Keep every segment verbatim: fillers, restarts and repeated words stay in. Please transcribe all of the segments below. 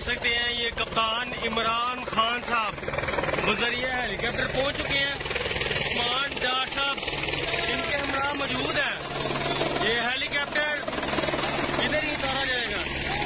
सकते हैं ये कप्तान इमरान खान साहब गुजरिया हेलीकॉप्टर पहुंच चुके हैं। उस्मान डार साहब इनके हमरा मौजूद हैं। ये हेलीकॉप्टर इधर ही उतारा जाएगा।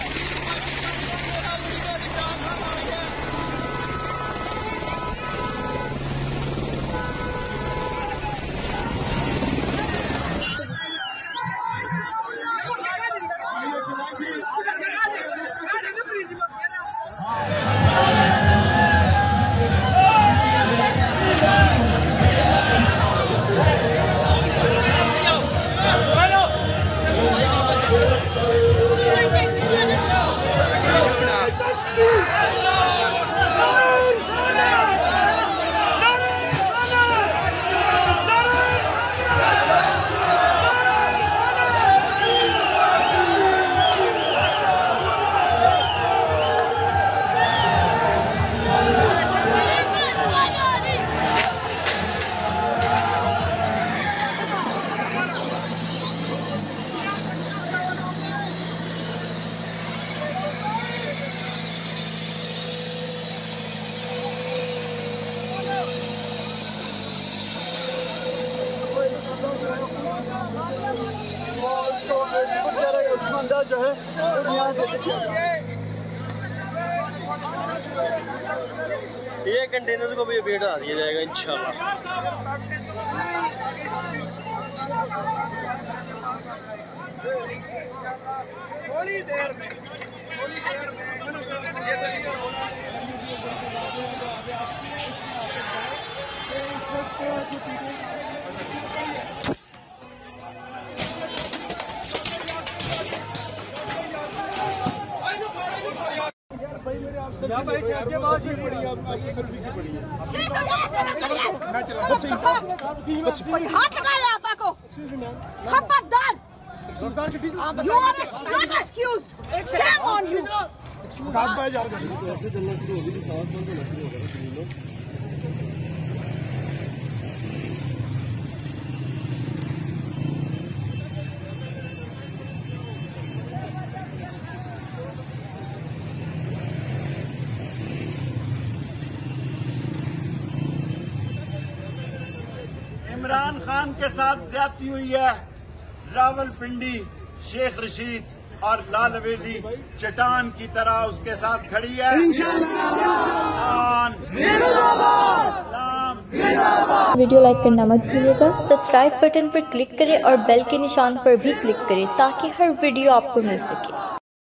जो है ये कंटेनर को भी अभी हटा दिया जाएगा इंशाल्लाह। थोड़ी देर में थोड़ी देर भाई से आपके बहुत ही पड़ी आपको सेल्फी की पड़ी है। मैं चला बस कोई हाथ लगाया आपा को खबरदार। You are not excused. Shame on you. काट भाई यार ऐसे चलना शुरू हो गई साथ में चलना शुरू हो गया। इमरान खान के साथ ज्यादती हुई है। रावलपिंडी शेख रशीद और लाल हवेली चट्टान की तरह उसके साथ खड़ी है। वीडियो लाइक करना मत भूलिएगा। सब्सक्राइब बटन पर क्लिक करें और बेल के निशान पर भी क्लिक करें ताकि हर वीडियो आपको मिल सके।